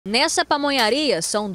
Nessa pamonharia são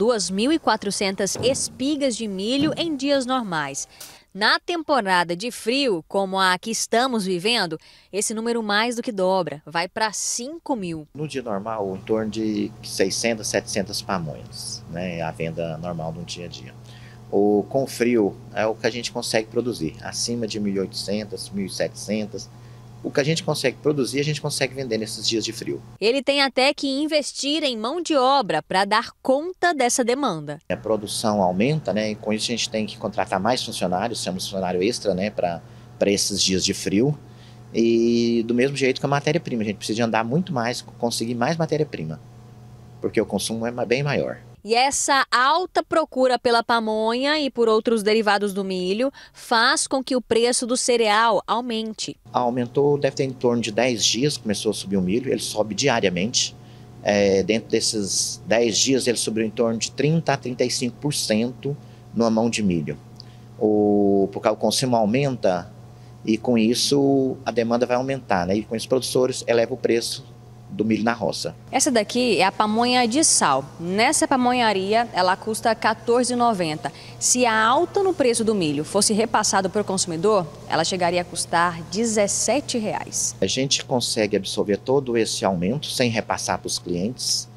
2.400 espigas de milho em dias normais. Na temporada de frio, como a que estamos vivendo, esse número mais do que dobra, vai para 5.000. No dia normal, em torno de 600, 700 pamonhas, né? A venda normal no dia a dia. Com frio é o que a gente consegue produzir, acima de 1.800, 1.700. O que a gente consegue produzir, a gente consegue vender nesses dias de frio. Ele tem até que investir em mão de obra para dar conta dessa demanda. A produção aumenta, né? E com isso a gente tem que contratar mais funcionários, temos funcionário extra, né? Para esses dias de frio. E do mesmo jeito que a matéria-prima, a gente precisa de andar muito mais, conseguir mais matéria-prima, porque o consumo é bem maior. E essa alta procura pela pamonha e por outros derivados do milho faz com que o preço do cereal aumente. Aumentou, deve ter em torno de 10 dias, começou a subir o milho, ele sobe diariamente. Dentro desses 10 dias ele subiu em torno de 30% a 35% numa mão de milho. Porque o consumo aumenta e com isso a demanda vai aumentar, né? E com isso os produtores elevam o preço do milho na roça. Essa daqui é a pamonha de sal. Nessa pamonharia ela custa R$ 14,90. Se a alta no preço do milho fosse repassado para o consumidor, ela chegaria a custar R$ 17,00. A gente consegue absorver todo esse aumento sem repassar para os clientes.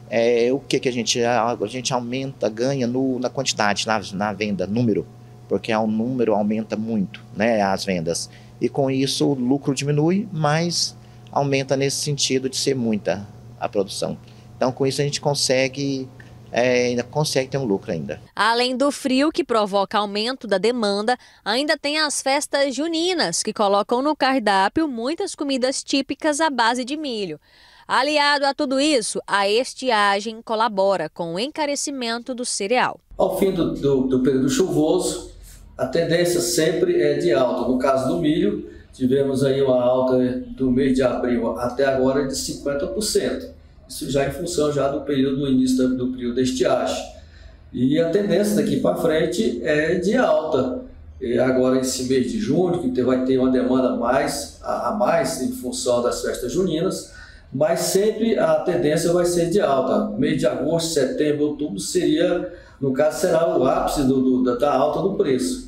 O que a gente aumenta, ganha na quantidade, na venda, número, porque o número aumenta muito, né, as vendas. E com isso o lucro diminui, mas aumenta nesse sentido de ser muita a produção. Então, com isso, a gente ainda consegue ter um lucro ainda. Além do frio, que provoca aumento da demanda, ainda tem as festas juninas, que colocam no cardápio muitas comidas típicas à base de milho. Aliado a tudo isso, a estiagem colabora com o encarecimento do cereal. Ao fim do período chuvoso, a tendência sempre é de alta. No caso do milho, tivemos aí uma alta do mês de abril até agora de 50%. Isso já em função do período do início do período da estiagem. E a tendência daqui para frente é de alta. E agora esse mês de junho, que vai ter uma demanda a mais em função das festas juninas, mas sempre a tendência vai ser de alta. Mês de agosto, setembro, outubro será o ápice da alta do preço.